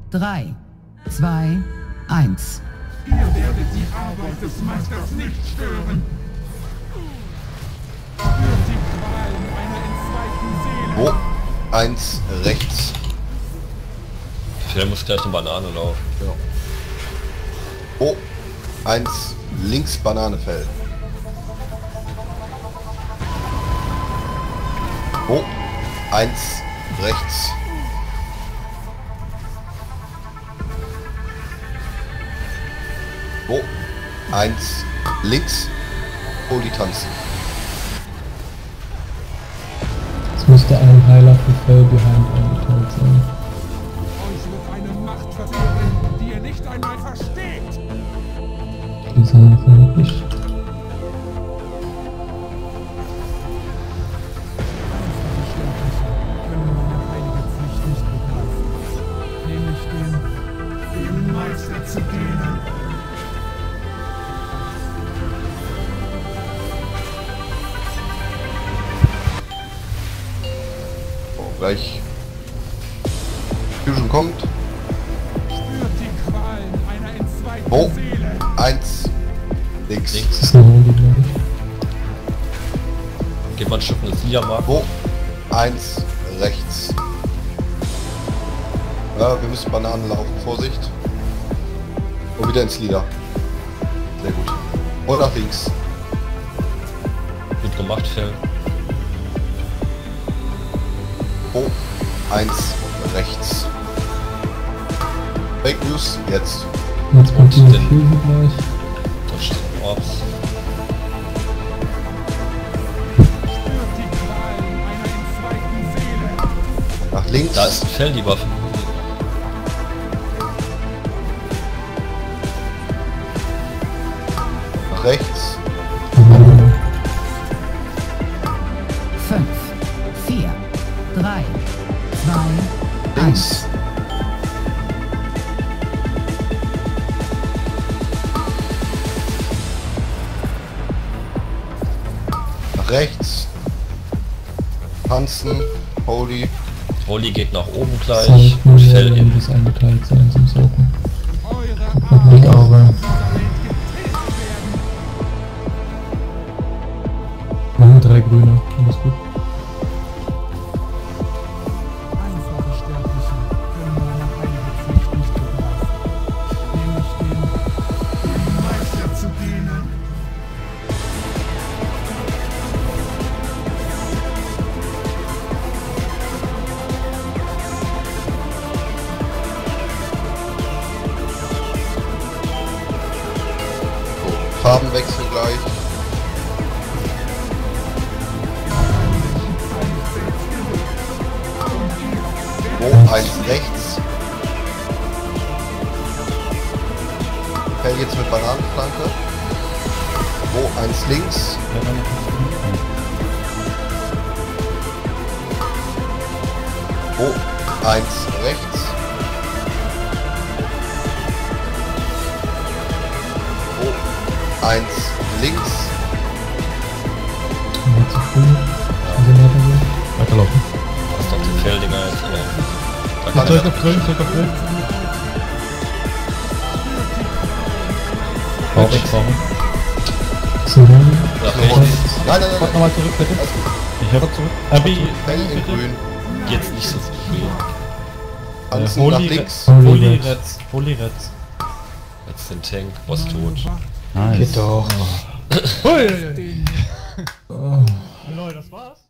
3, 2, 1. Ihr werdet die Arbeit des Meisters nicht stören. Spürt die Qualen einer entzweiten Seele. Wo? 1 rechts. Phil muss gleich eine Banane laufen. Ja. Wo? 1 links Bananefeld. Wo? 1 rechts. Wo? 1 links. Poli tanzen. Es müsste ein Heiler für Fell behind eingeteilt sein. Euch wird eine Macht verführen, die ihr nicht einmal versteht. Die sind vermutlich. Können meine heilige Pflicht nicht begreifen. Nämlich dem Meister zu dienen. Gleich Fusion kommt. Spürt die Qualen einer entzweiten Oh, Seele. 1 links. Das ist eine Holy, glaube ich. Geht man ein Stück ins Liedermarkt. Wo? 1 rechts. Ja, wir müssen Bananen laufen. Vorsicht. Und wieder ins Lieder. Sehr gut. Und nach links. Gut gemacht, Phil. Wo? 1 rechts. Fake News jetzt. Jetzt kommt die den- Fusion gleich. Da steht Orbs. Spürt die Qualen einer entzweiten Seele. Nach links. Da ist ein Phil, die Waffe. Nach rechts. 5, 4, 3, 2, 1. Links. Nach rechts. Tanzen. Holy. Holy geht nach oben gleich. Zeit Und muss ja Phil hin. bis eingeteilt sein zum Socken. Eure Noch Blick Arbeit Auge. dieser Welt getilgt werden. Machen 3 Grüne. Alles gut. Einfache Sterbliche können meine heilige Pflicht nicht begreifen. Nämlich dem Meister zu dienen. So, Farbenwechsel gleich. Wo? 1 rechts. Fell jetzt mit Bananenflanke. Wo? 1 links. Wo? 1 rechts. Wo? 1 links. Mal zu früh. Also weitergehen. Weiterlaufen. Das ist doch die Phil-Dinger jetzt. Da kann Zurück er. auf grün, zurück auf grün. Vorwärts. So, dann. Nach Noch rechts. rechts. Nein, nein, nein, Kommt nein. nochmal zurück, bitte. Ich hab zurück. Abi, Fell in grün. Jetzt nicht so früh. Tanzen nach links. Holy Reds. Holy Reds. Jetzt den Tank. Was tot. Nice. Geht doch. Leute, das war's.